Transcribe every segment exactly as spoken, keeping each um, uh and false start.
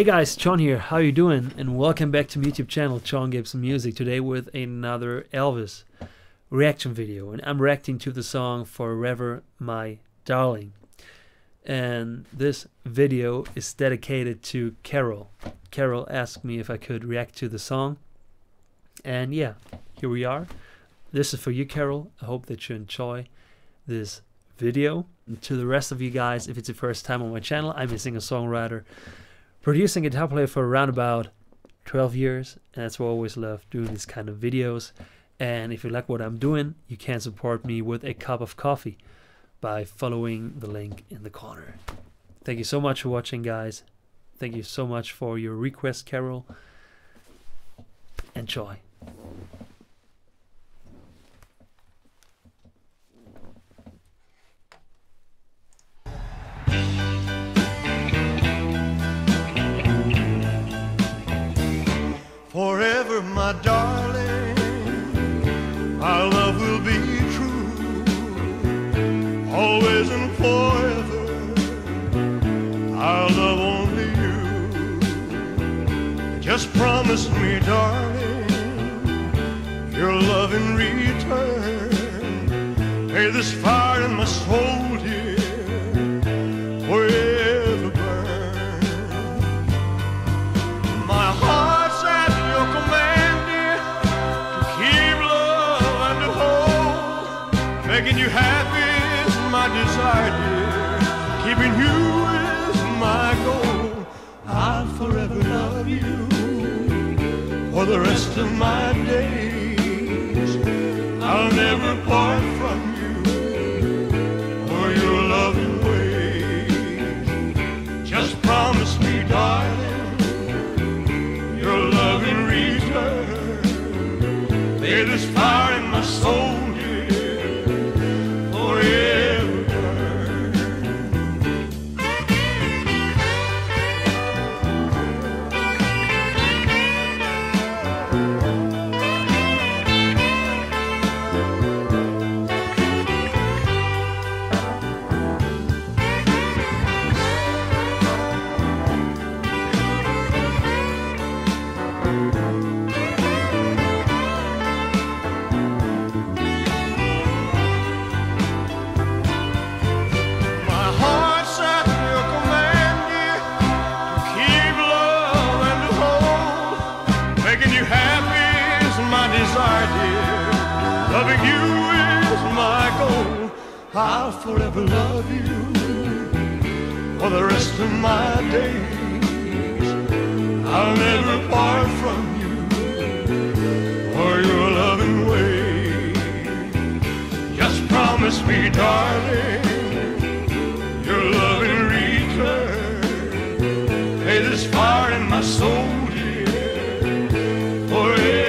Hey guys, John here, how you doing? And welcome back to my YouTube channel, John Gibson Music, today with another Elvis reaction video. And I'm reacting to the song Forever My Darling. And this video is dedicated to Carole. Carole asked me if I could react to the song. And yeah, here we are. This is for you, Carole. I hope that you enjoy this video. And to the rest of you guys, if it's your first time on my channel, I'm a singer-songwriter, producing guitar player for around about twelve years, and that's why I always love doing these kind of videos. And if you like what I'm doing, you can support me with a cup of coffee by following the link in the corner. Thank you so much for watching, guys. Thank you so much for your request, Carole. Enjoy. Forever, my darling, our love will be true. Always and forever, our love only you. Just promise me, darling, your love in return. May this fire in my soul, dear, forever burn. My heart making you happy is my desire, dear. Keeping you is my goal. I'll forever love you for the rest of my days. I'll never part from you or your loving ways. Just promise me, darling, your love in return. May this fire in my soul desire, dear. Loving you is my goal. I'll forever love you for the rest of my days. I'll never part from you or your loving ways. Just promise me, darling, your love in return. May this fire in my soul, dear, forever.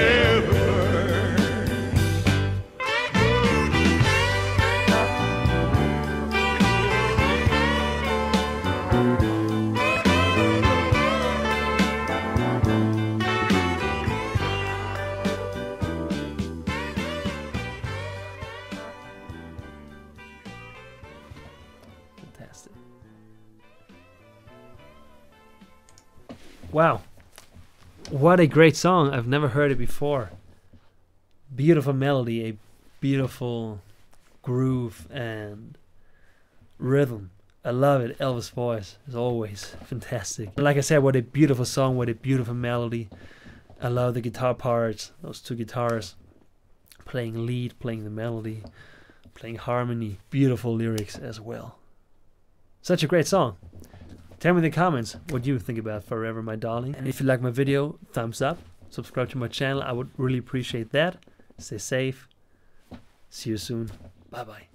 Fantastic. Wow. What a great song. I've never heard it before. Beautiful melody, a beautiful groove and rhythm. I love it. Elvis' voice is always fantastic. Like I said, what a beautiful song, what a beautiful melody. I love the guitar parts, those two guitars playing lead, playing the melody, playing harmony. Beautiful lyrics as well. Such a great song. Tell me in the comments what you think about Forever My Darling. And if you like my video, thumbs up. Subscribe to my channel. I would really appreciate that. Stay safe. See you soon. Bye bye.